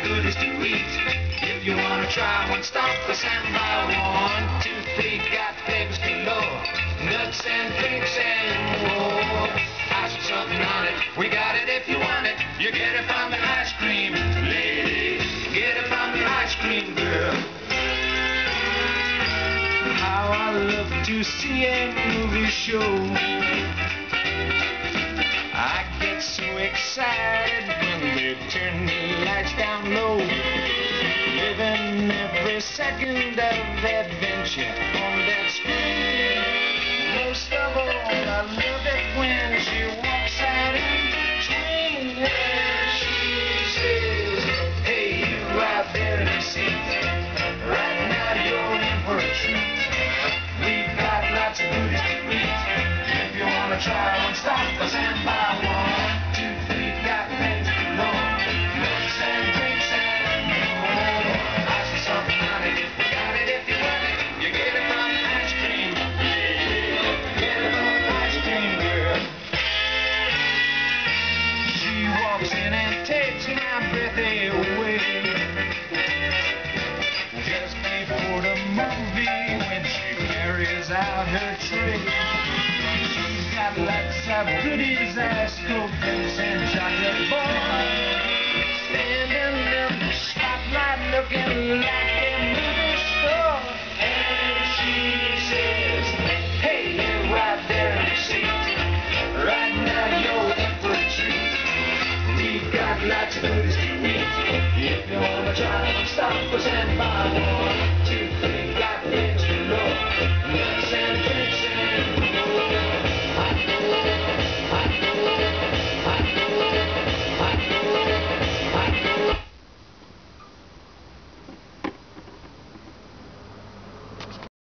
goodies to eat. If you wanna try one, stop us and buy 1, 2, 3, got flavors galore, nuts and drinks and more. Ice with something on it, we got it if you want it. You get it from the ice cream lady, get it from the ice cream girl. How I love to see a movie show. I get so excited when they turn the lights down low. Living every second of adventure on that screen. Most of all, I love it when she walks out in between. And she says, hey, you out there in the seat, right now you're in for a treat. We've got lots of goodies to eat. If you wanna try one, stop us and buy 1, 2, 3, got things galore, nuts and drinks and more. Ice with something on it, we got it if you want it. You get it from the ice cream lady, get it from the ice cream girl. She walks in and takes my breath away. Just before the movie, when she carries out her tray, she's got lots of goodies, ice cold drinks and chocolate bars. Standing in the spotlight looking like a movie star. And she says, hey, you right there in the seat, right now you're in for a treat. We've got lots of goodies to eat. If you wanna try one, stop us and buy 1.